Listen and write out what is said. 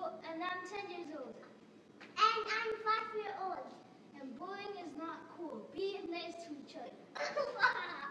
And I'm 10 years old. And I'm 5 years old. And bullying is not cool. Be nice to each other.